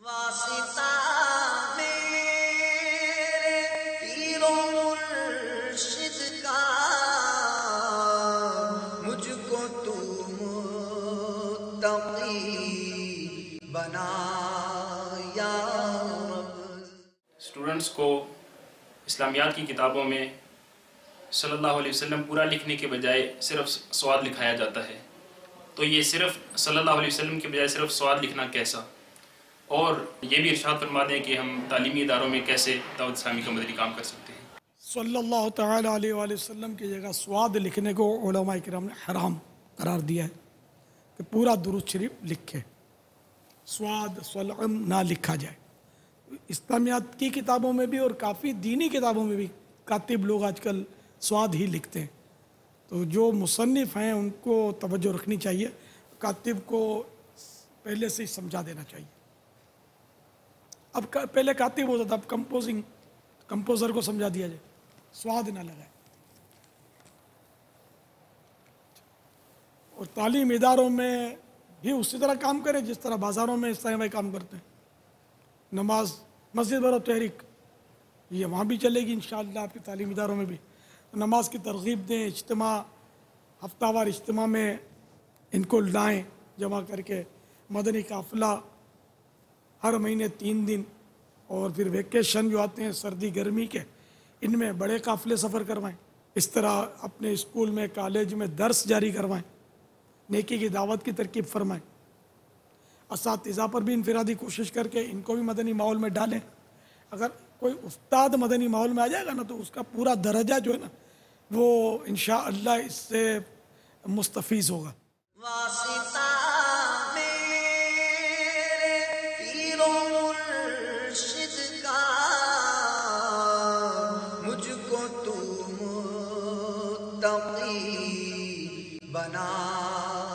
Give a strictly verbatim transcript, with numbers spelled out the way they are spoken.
واسطہ میرے پیر و مرشد کا مجھ کو تو متقی بنا یا رب۔ اسٹوڈنٹس کو اسلامیات کی کتابوں میں صلی اللہ علیہ وسلم پورا لکھنے کے بجائے صرف سواد لکھایا جاتا ہے، تو یہ صرف صلی اللہ علیہ وسلم کے بجائے صرف سواد لکھنا کیسا؟ اور یہ بھی ارشاد فرما دیں کہ ہم تعلیمی اداروں میں کیسے دعوت اسلامی کا مدنی کام کر سکتے ہیں۔ صلی اللہ تعالیٰ علیہ وآلہ وسلم کی جگہ سواد لکھنے کو علماء کرام نے حرام قرار دیا ہے کہ پورا درود شریف لکھے، سواد سلعم نہ لکھا جائے۔ اسلامیات کی کتابوں میں بھی اور کافی دینی کتابوں میں بھی کاتب لوگ آج کل سواد ہی لکھتے ہیں، تو جو مصنف ہیں ان کو توجہ رکھنی چاہیے، کاتب کو پہلے سے ہی سمجھا دینا چاہیے۔ اب پہلے کاتب ہوتا تھا، اب کمپوزنگ کمپوزر کو سمجھا دیا جائے، سواد نہ لگائے۔ اور تعلیم اداروں میں بھی اسی طرح کام کرے جس طرح بازاروں میں اس طرح بھائی کام کرتے ہیں۔ نماز مسجد برو تحریک یہ وہاں بھی چلے گی انشاءاللہ، آپ کی تعلیم اداروں میں بھی نماز کی ترغیب دیں، اجتماع ہفتہ وار اجتماع میں ان کو لائیں جمع کر کے، مدنی قافلہ ہر مہینے تین دن، اور پھر ویکیشن جو آتے ہیں سردی گرمی کے، ان میں بڑے قافلے سفر کروائیں۔ اس طرح اپنے اسکول میں کالج میں درس جاری کروائیں، نیکی کی دعوت کی ترکیب فرمائیں۔ اساتذہ پر بھی انفرادی کوشش کر کے ان کو بھی مدنی ماحول میں ڈالیں۔ اگر کوئی استاد مدنی ماحول میں آ جائے گا نا تو اس کا پورا درجہ جو ہے نا وہ انشاءاللہ اس سے مستفیض ہوگا۔ واسطہ میرے پیر و مرشد کا مجھ کو تو متقی بنا